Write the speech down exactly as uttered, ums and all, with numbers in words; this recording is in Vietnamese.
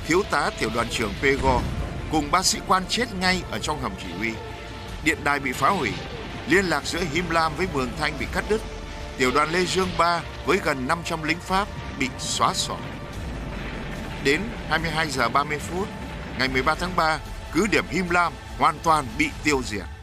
thiếu tá tiểu đoàn trưởng Pego cùng ba sĩ quan chết ngay ở trong hầm chỉ huy. Điện đài bị phá hủy, liên lạc giữa Him Lam với Mường Thanh bị cắt đứt. Tiểu đoàn Lê Dương ba với gần năm trăm lính Pháp bị xóa sổ. Đến hai mươi hai giờ ba mươi phút ngày mười ba tháng ba, cứ điểm Him Lam hoàn toàn bị tiêu diệt.